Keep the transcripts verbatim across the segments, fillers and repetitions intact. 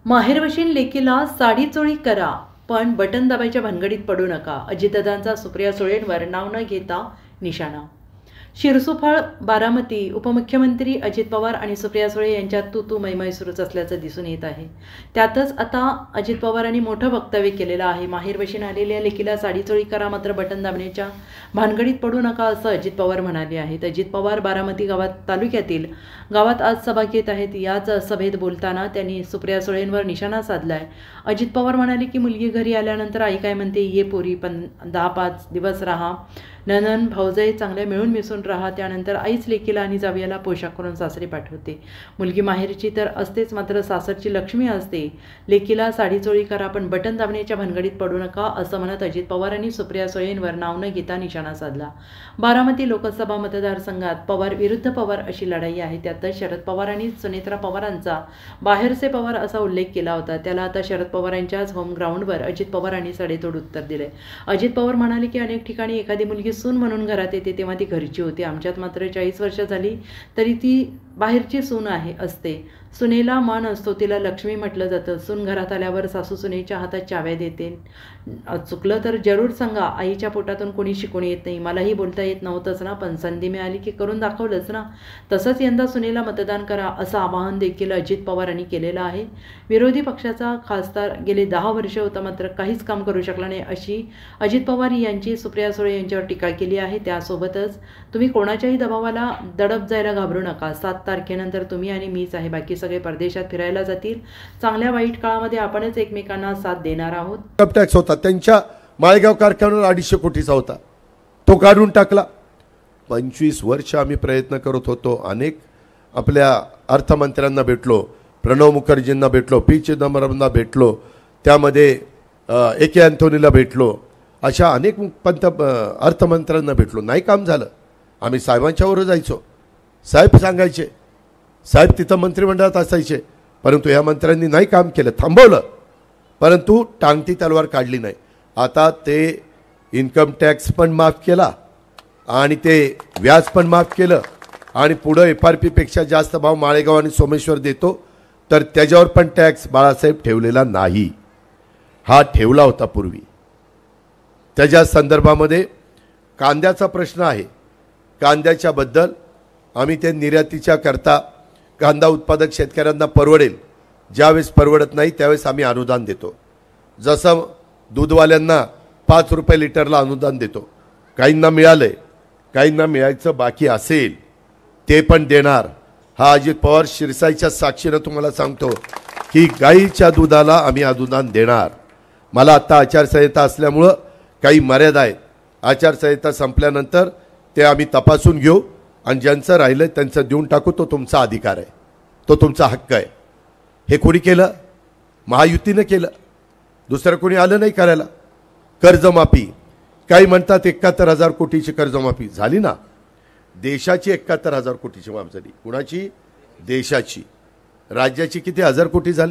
माहेरवशील लेकीला साडी चोळी करा, पण बटन दाबायच्या भानगडीत पडू नका. अजितदादांचा सुप्रिया सुळेंवर नाव न घेता निशाणा. शिरसोफळ बारामती. उपमुख्यमंत्री अजित पवार आणि सुप्रिया सुळे यांच्यात तू तू मैमै सुरूच असल्याचं दिसून येत आहे. त्यातच आता अजित पवारांनी मोठं वक्तव्य केलेलं आहे. माहेरवशील आलेल्या लेकीला साडी चोळी करा, मात्र बटन दाबण्याच्या भानगडीत पडू नका, असं अजित पवार म्हणाले आहेत. अजित पवार बारामती गावात तालुक्यातील गावात आज सभा घेत आहेत. याच सभेत बोलताना त्यांनी सुप्रिया सुळेंवर निशाणा साधलाय. अजित पवार म्हणाले की मुलगी घरी आल्यानंतर आई काय म्हणते, ये पोरी पण दहा पाच दिवस राहा, ननन भाऊजाई चांगल्या मिळून मिसळून राहा. त्यानंतर आईच लेकीला आणि जावयाला पोशाख करून सासरी पाठवते. मुलगी माहेरची तर असतेच, मात्र सासरची लक्ष्मी असते. लेकीला साडी चोळी करा, पण बटन दाबण्याच्या भानगडीत पडू नका, असं म्हणत अजित पवारांनी सुप्रिया सुळेंवर नाव न घेता निशाणा साधला. बारामती लोकसभा मतदारसंघात पवार विरुद्ध पवार अशी लढाई आहे. त्यातच शरद पवारांनी सुनेत्रा पवारांचा बाहेरचे पवार असा उल्लेख केला होता. त्याला आता शरद पवारांच्याच होम ग्राउंडवर अजित पवारांनी सडेतोड उत्तर दिले. अजित पवार म्हणाले की अनेक ठिकाणी एखादी मुलगी सून म्हणून घरात येते तेव्हा ती घरची होती. आमच्यात मात्र चाळीस वर्ष झाली तरी ती बाहेरची सून आहे असते. सुनेला मान असतो, तिला लक्ष्मी म्हटलं जातं. सून घरात आल्यावर सासू सुनेच्या हातात चाव्या देते. चुकलं तर जरूर सांगा. आईच्या पोटातून कोणी शिकून येत नाही. मलाही बोलता येत नव्हतंच ना, पण संधी मिळाली की करून दाखवलंच ना. तसंच यंदा सुनेला मतदान करा, असं आवाहन देखील अजित पवारांनी केलेलं आहे. विरोधी पक्षाचा खासदार गेले दहा वर्ष होता, मात्र काहीच काम करू शकला नाही, अशी अजित पवार यांची सुप्रिया सुळे यांच्यावर टीका केली आहे. त्यासोबतच तुम्ही कोणाच्याही दबावाला दडप जायला घाबरू नका. सात तारखेनंतर तुम्ही आणि मीच आहे, बाकी सगळे परदेशात फिरायला जातील. चांगल्या वाईट काळामध्ये आपणच एकमेकांना साथ देणार आहोत. इन्कम टॅक्स होता त्यांच्या माळेगाव कारखान्यावर अडीचशे कोटीचा होता, तो काढून टाकला. पंचवीस वर्ष आम्ही प्रयत्न करत होतो. अनेक आपल्या अर्थमंत्र्यांना भेटलो, प्रणव मुखर्जींना भेटलो, पी चिदंबरमना भेटलो, त्यामध्ये ए के अँथोनीला भेटलो, अशा अनेक पंत अर्थमंत्र्यांना भेटलो. नाही काम झालं. आम्ही साहेबांच्यावर जायचो, साहेब सांगायचे, साहेब तिथं मंत्रिमंडळात असायचे, परंतु ह्या मंत्र्यांनी नाही काम केलं, थांबवलं, परंतु टांगती तलवार काढली नाही. आता ते इन्कम टॅक्स पण माफ केला आणि ते व्याज पण माफ केलं आणि पुढं एफ आर पीपेक्षा जास्त भाव माळेगाव आणि सोमेश्वर देतो, तर त्याच्यावर पण टॅक्स बाळासाहेब ठेवलेला नाही. हा ठेवला होता पूर्वी. त्याच्या संदर्भामध्ये कांद्याचा प्रश्न आहे. कांद्याच्याबद्दल आम्ही ते निर्यातीच्या करता कांदा उत्पादक शेतकऱ्यांना परवडेल, ज्यावेळेस परवडत नाही त्यावेळेस आम्ही अनुदान देतो. जसं दूधवाल्यांना पाच रुपये लिटरला अनुदान देतो. काहींना मिळालंय, काहींना मिळायचं बाकी असेल ते पण देणार. हा अजित पवार शिरसाईच्या साक्षीनं तुम्हाला सांगतो की गाईच्या दुधाला आम्ही अनुदान देणार. मला आत्ता आचारसंहिता असल्यामुळं काही मर्यादा आहेत. आचारसंहिता संपल्यानंतर ते आम्ही तपासून घेऊ आणि ज्यांचं राहिलं त्यांचं देऊन टाकू. तो तुमचा अधिकार आहे, तो तुमचा हक्क आहे. हे कोणी केलं? महायुतीनं केलं, दुसरं कोणी आलं नाही करायला. कर्जमाफी काही म्हणतात एकाहत्तर हजार कोटीची कर्जमाफी झाली ना. देशाची एकाहत्तर हजार कोटीची माफ झाली. कुणाची? देशाची. राज्याची किती हजार कोटी झाली?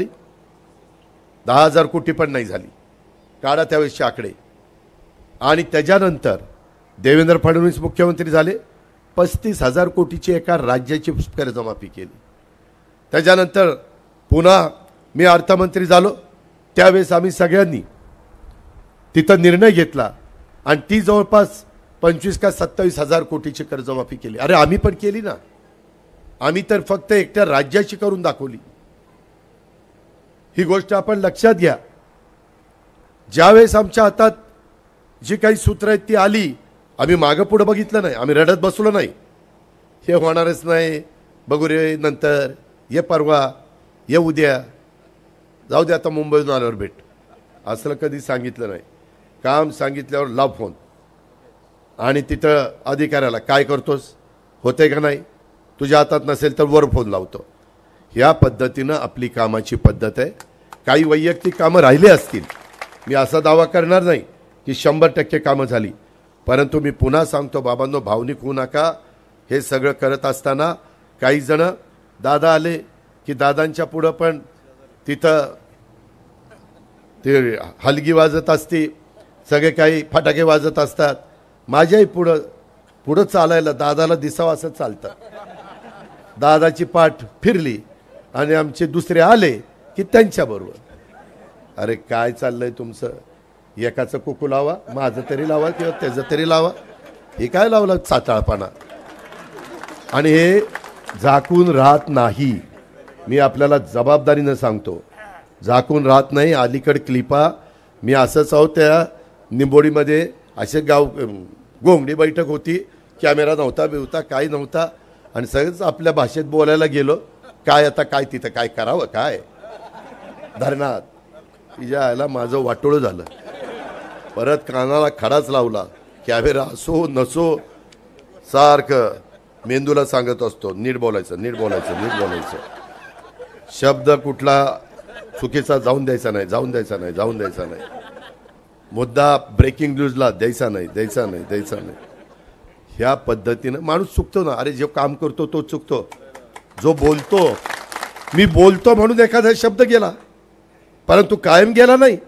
दहा हजार कोटी पण नाही झाली. काढा त्यावेळेसचे आकडे. आणि त्याच्यानंतर देवेंद्र फडणवीस मुख्यमंत्री झाले, पस्तीस हजार कोटीची एका राज्याची कर्जमाफी केली. त्याच्यानंतर पुन्हा मी अर्थमंत्री झालो, त्यावेळेस आम्ही सगळ्यांनी तिथं निर्णय घेतला आणि ती जवळपास पंचवीस का सत्तावीस हजार कोटीची कर्जमाफी केली. अरे आम्ही पण केली ना. आम्ही तर फक्त एकट्या राज्याची करून दाखवली. ही गोष्ट आपण लक्षात घ्या. ज्यावेळेस आमच्या हातात जी काही सूत्र आहेत ती आली, आम्ही मागं पुढं बघितलं नाही, आम्ही रडत बसलो नाही. हे होणारच नाही, बघू रे नंतर, ये परवा, ये उद्या, जाऊ दे आता मुंबईतून आल्यावर भेट, असलं कधी सांगितलं नाही. काम सांगितल्यावर लाव फोन आणि तिथं अधिकाऱ्याला काय करतोस, होते का नाही, तुझ्या हातात नसेल तर वर फोन लावतो. ह्या पद्धतीनं आपली कामाची पद्धत आहे. काही वैयक्तिक कामं राहिले असतील, मी असा दावा करणार नाही की शंभर टक्के कामं झाली, परंतु मी पुन्हा सांगतो बाबांनो, भावनिक होऊ नका. हे सगळं करत असताना काही जण दादा आले की दादांच्या पुढं पण तिथं ते हलगी वाजत असते, सगळे काही फटाके वाजत असतात. माझ्याही पुढं पुढं चालायला दादाला दिसावं असं चालतं. दादाची पाठ फिरली आणि आमचे दुसरे आले की त्यांच्याबरोबर. अरे काय चाललंय तुमचं? एकाचं कुकू लावा, माझं तरी लावा किंवा त्याचं तरी लावा. हे काय लावलं चाटाळपणा? आणि हे झाकून राहत नाही. मी आपल्याला जबाबदारीनं सांगतो, झाकून राहत नाही. अलीकड क्लिपा मी असंच आहोत, त्या निंबोडीमध्ये असे गाव गोंगडी बैठक होती, कॅमेरा नव्हता बिवता काही नव्हता, आणि सगळंच आपल्या भाषेत बोलायला गेलो. काय आता काय तिथं काय करावं, काय धरणात तिच्या आयला माझं वाटोळं झालं. परत कानाला खडाच लावला. कॅमेरा असो नसो सारखं मेंदूला सांगत असतो, नीट बोलायचं नीट बोलायचं नीट बोलायचं. शब्द कुठला चुकीचा जाऊन द्यायचा नाही जाऊन द्यायचा नाही जाऊन द्यायचा नाही. मुद्दा ब्रेकिंग न्यूजला द्यायचा नाही द्यायचा नाही द्यायचा नाही. ह्या पद्धतीनं माणूस चुकतो ना. अरे जो काम करतो तो चुकतो. जो बोलतो, मी बोलतो म्हणून एखादा शब्द गेला, परंतु कायम गेला नाही.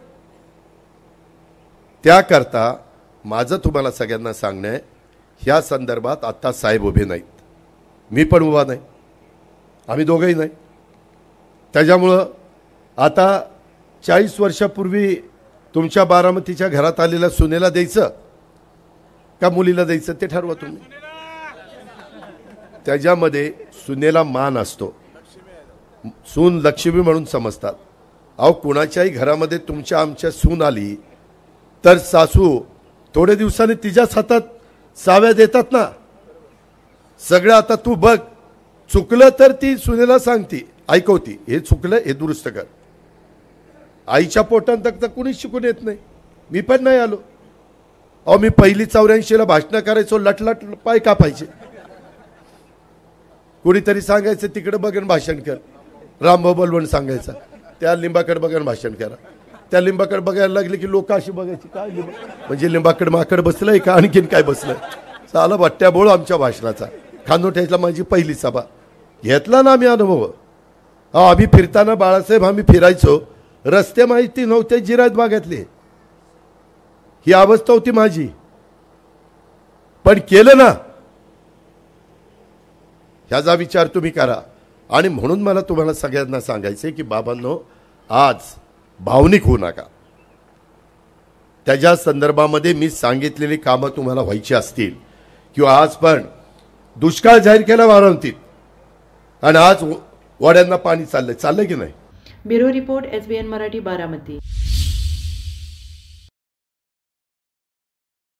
त्याकरता माझं तुम्हाला सगळ्यांना सांगणं आहे, ह्या संदर्भात आत्ता साहेब उभे नाहीत, मी पण उभा नाही, आम्ही दोघंही नाही. त्याच्यामुळं आता चाळीस वर्षापूर्वी तुमच्या बारामतीच्या घरात आलेल्या सुनेला द्यायचं का मुलीला द्यायचं ते ठरवा तुम्ही. त्याच्यामध्ये सुनेला मान असतो, सून लक्ष्मी म्हणून समजतात. अहो कुणाच्याही घरामध्ये तुमच्या आमच्या सून आली तर सासू थोडे दिवसांनी तिच्याच हातात साव्या देतात ना. सगळं आता तू बघ, चुकलं तर ती सुनेला सांगती, ऐकवती, हे चुकलं हे दुरुस्त कर. आईच्या पोटात तर कुणीच शिकून येत नाही. मी पण नाही आलो. अहो मी पहिली चौऱ्याऐंशीला भाषणं करायचो, लटलट पाय कापायचे. कुणीतरी सांगायचं तिकडे बघून भाषण कर, रामभाऊ बलवण सांगायचा त्या लिंबाकडे बघून भाषण करा. त्या लिंबाकडे बघायला लागले की लोक अशी बघायची, काय लिंबा म्हणजे लिंबाकडे माकड बसलंय का आणखीन काय बसलंय. चाला बट्ट्या बोळ आमच्या भाषणाचा. खानोठ्याला माझी पहिली सभा घेतला ना आम्ही अनुभव. अहो आम्ही फिरताना बाळासाहेब आम्ही फिरायचो, रस्ते माहिती नव्हते जिरायत भागातले, ही अवस्था होती माझी, पण केलं ना. ह्याचा विचार तुम्ही करा. आणि म्हणून मला तुम्हाला सगळ्यांना सांगायचं की बाबांनो, आज भावनिक होऊ नका. त्याच्या संदर्भामध्ये मी सांगितलेली कामं तुम्हाला व्हायची असतील किंवा आज पण दुष्काळ जाहीर केला बारामतीत आणि आज वड्यांना पाणी चाललंय चाललंय की नाही. Bureau report, S B N Marathi, Baramati.